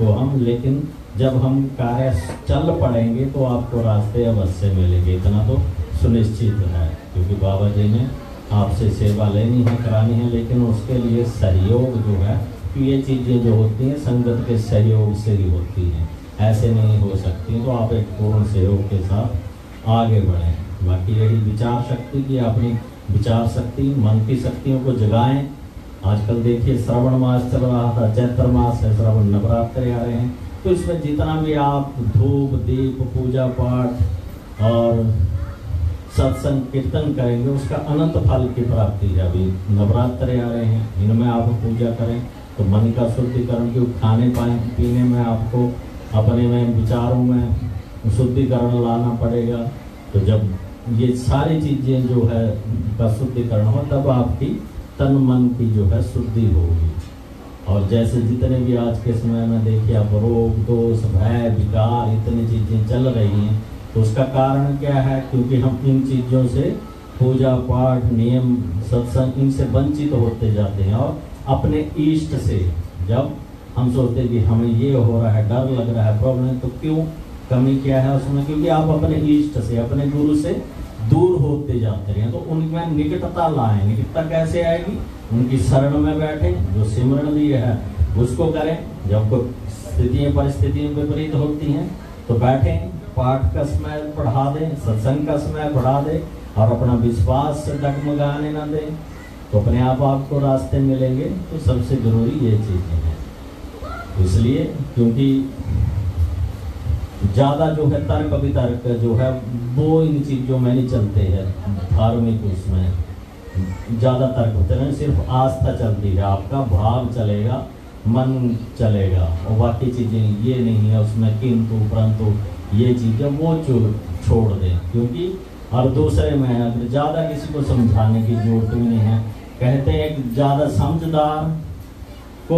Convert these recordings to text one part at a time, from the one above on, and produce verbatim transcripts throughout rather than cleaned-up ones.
को हम, लेकिन जब हम कार्य चल पड़ेंगे तो आपको रास्ते अवश्य मिलेंगे, इतना तो सुनिश्चित है। क्योंकि बाबा जी ने आपसे सेवा लेनी है, करानी है, लेकिन उसके लिए सहयोग जो है, कि ये चीज़ें जो होती हैं संगत के सहयोग से ही होती हैं, ऐसे नहीं हो सकती। तो आप एक पूर्ण सहयोग के साथ आगे बढ़ें। बाकी यही विचार शक्ति की, अपनी विचार शक्ति, मन की शक्तियों को जगाएं। आजकल देखिए श्रावण मास चल रहा था, चैत्र मास है, श्रावण नवरात्र आ रहे हैं, तो इसमें जितना भी आप धूप दीप पूजा पाठ और सत्संग कीर्तन करेंगे उसका अनंत फल की प्राप्ति है। अभी नवरात्र आ रहे हैं, इनमें आप पूजा करें तो मन का शुद्धिकरण, क्योंकि खाने पीने में आपको अपने में विचारों में शुद्धिकरण लाना पड़ेगा। तो जब ये सारी चीज़ें जो है का शुद्धिकरण हो, तब आपकी तन मन की जो है शुद्धि होगी। और जैसे जितने भी आज के समय में देखिए आप रोग दोष भय विकार इतनी चीज़ें चल रही हैं, तो उसका कारण क्या है? क्योंकि हम इन चीज़ों से पूजा पाठ नियम सत्संग इनसे वंचित होते जाते हैं। और अपने इष्ट से जब हम सोचते हैं कि हमें ये हो रहा है, डर लग रहा है, प्रॉब्लम, तो क्यों, कमी क्या है उसमें? क्योंकि आप अपने इष्ट से अपने गुरु से दूर होते जाते हैं। तो उनमें निकटता लाएं। निकटता कैसे आएगी? उनकी शरण में बैठें, जो सिमरण लिए है उसको करें। जब कोई स्थितियाँ परिस्थितियाँ विपरीत होती हैं तो बैठें, पाठ का समय बढ़ा दें, सत्संग का समय बढ़ा दें और अपना विश्वास से डगमगाने न दें, तो अपने आप आपको रास्ते मिलेंगे। तो सबसे जरूरी ये चीज़ें हैं। इसलिए क्योंकि ज़्यादा जो है तर्क वितर्क जो है वो इन चीज़ों में नहीं चलते हैं। धार्मिक उसमें ज़्यादा तर्क होते हैं, सिर्फ आस्था चलती है, आपका भाव चलेगा, मन चलेगा, और बाकी चीज़ें ये नहीं है उसमें किंतु परंतु ये चीज़ें वो छोड़ दें। क्योंकि और दूसरे में अगर ज़्यादा किसी को समझाने की जरूरत भी नहीं है। कहते हैं कि ज़्यादा समझदार को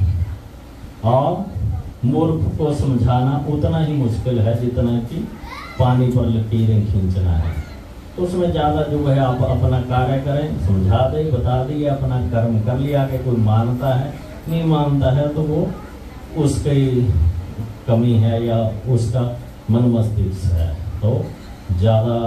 और मूर्ख को समझाना उतना ही मुश्किल है जितना कि पानी पर लकीरें खींचना है। तो उसमें ज़्यादा जो है आप अपना कार्य करें, समझा दे, बता दिए, अपना कर्म कर लिया। कि कोई मानता है नहीं मानता है तो वो उसकी कमी है या उसका मन मस्तिष्क है। तो ज़्यादा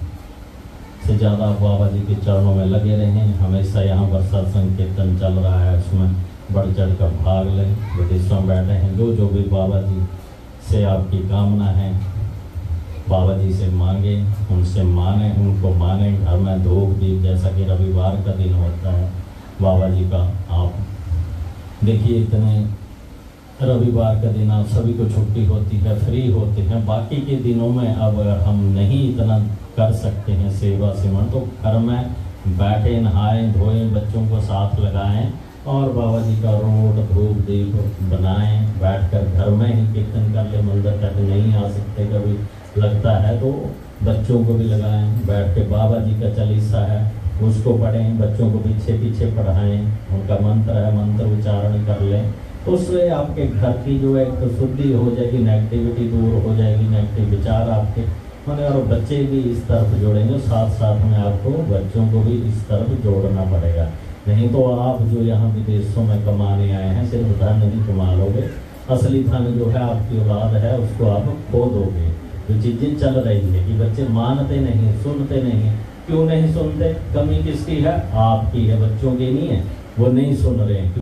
से ज़्यादा बाबा जी के चरणों में लगे रहें। हमेशा यहाँ पर सत्संग कीर्तन चल रहा है, उसमें बढ़ चढ़ कर भाग लें। विदेशों में बैठे हैं, जो जो भी बाबा जी से आपकी कामना है बाबा जी से मांगे, उनसे माने, उनको माने। घर में धूप दीप, जैसा कि रविवार का दिन होता है बाबा जी का, आप देखिए इतने रविवार का दिन आप सभी को छुट्टी होती है, फ्री होते हैं। बाकी के दिनों में अब अगर हम नहीं इतना कर सकते हैं सेवा सिमरण, तो घर में बैठे, नहाएं धोएं, बच्चों को साथ लगाएं और बाबा जी का रोट धूप दीप बनाएं। बैठकर घर में ही कीर्तन कर ले। मंदिर तक नहीं आ सकते, कभी लगता है तो बच्चों को भी लगाएं। बैठ के बाबा जी का चालीसा है उसको पढ़ें, बच्चों को पीछे पीछे पढ़ाएं, उनका मंत्र है मंत्र उच्चारण कर लें। तो उससे आपके घर की जो एक तो शुद्धि हो जाएगी, नेगेटिविटी दूर हो जाएगी, नेगेटिव विचार आपके मैंने, और बच्चे भी इस तरफ जोड़ेंगे। साथ साथ में आपको बच्चों को भी इस तरफ जोड़ना पड़ेगा। नहीं तो आप जो यहाँ विदेशों में कमाने आए हैं सिर्फ धन नहीं कमा लोगे, असली धन जो है आपकी औलाद है उसको आप खो दोगे। जो चीज़ें चल रही है कि बच्चे मानते नहीं, सुनते नहीं। क्यों नहीं सुनते? कमी किसकी है? आपकी है, बच्चों की नहीं है। वो नहीं सुन रहे हैं।